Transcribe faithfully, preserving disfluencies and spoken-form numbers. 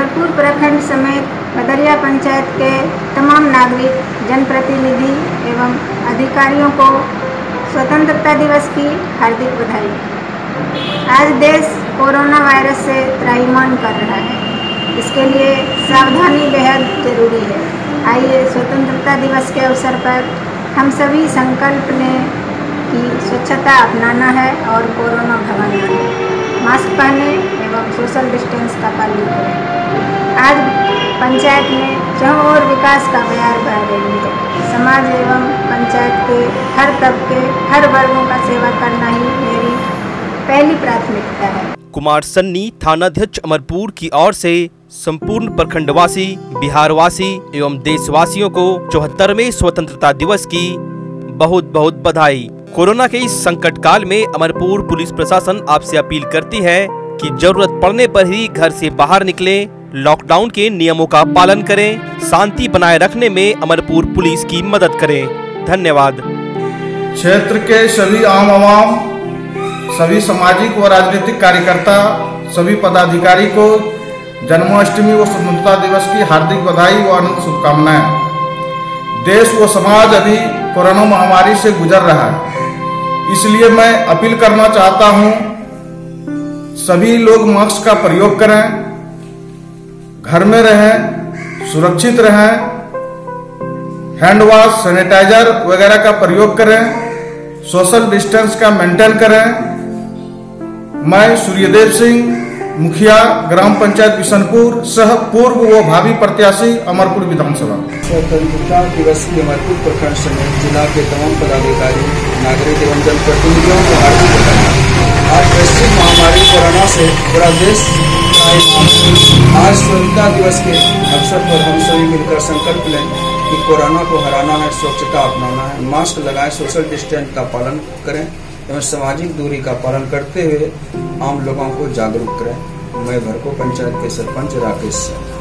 अमरपुर प्रखंड समेत पदरिया पंचायत के तमाम नागरिक, जनप्रतिनिधि एवं अधिकारियों को स्वतंत्रता दिवस की हार्दिक बधाई। आज देश कोरोना वायरस से त्राहिमाम कर रहा है, इसके लिए सावधानी बेहद जरूरी है। आइए स्वतंत्रता दिवस के अवसर पर हम सभी संकल्प लें कि स्वच्छता अपनाना है और कोरोना भगाना है। मास्क पहने एवं सोशल डिस्टेंस का पालन करें। आज पंचायत में चारों ओर विकास का बयार बह रही है। समाज एवं पंचायत के हर तबके, हर वर्गों का सेवा करना ही मेरी पहली प्राथमिकता है। कुमार सन्नी, थानाध्यक्ष अमरपुर की ओर से संपूर्ण प्रखंडवासी, बिहारवासी एवं देशवासियों को चौहत्तरवें स्वतंत्रता दिवस की बहुत बहुत बधाई। कोरोना के इस संकट काल में अमरपुर पुलिस प्रशासन आपसे अपील करती है कि जरूरत पड़ने पर ही घर से बाहर निकलें, लॉकडाउन के नियमों का पालन करें, शांति बनाए रखने में अमरपुर पुलिस की मदद करें। धन्यवाद। क्षेत्र के सभी आम आवाम, सभी सामाजिक व राजनीतिक कार्यकर्ता, सभी पदाधिकारी को जन्माष्टमी व स्वतंत्रता दिवस की हार्दिक बधाई व अनंत शुभकामनाएं। देश व समाज अभी कोरोना महामारी से गुजर रहा है, इसलिए मैं अपील करना चाहता हूं, सभी लोग मास्क का प्रयोग करें, घर में रहें, सुरक्षित रहें, हैंड वॉश, सैनिटाइजर वगैरह का प्रयोग करें, सोशल डिस्टेंस का मेंटेन करें। मैं सूर्यदेव सिंह, मुखिया ग्राम पंचायत बिशनपुर, सह पूर्व व भावी प्रत्याशी अमरपुर विधानसभा। स्वतंत्रता दिवस की अमरपुर प्रखंड समेत जिला के तमाम पदाधिकारी, नागरिक एवं जनप्रतिनिधियों को हार्दिक बधाई। आज वैश्विक महामारी कोरोना से पूरा देश आज स्वतंत्रता दिवस के अवसर पर हम सभी मिलकर संकल्प लें कि कोरोना को हराना है, स्वच्छता अपनाना है, मास्क लगाएं, सोशल डिस्टेंस का पालन करें एवं सामाजिक दूरी का पालन करते हुए आम लोगों को जागरूक करें। मैं भरको पंचायत के सरपंच राकेश सिंह।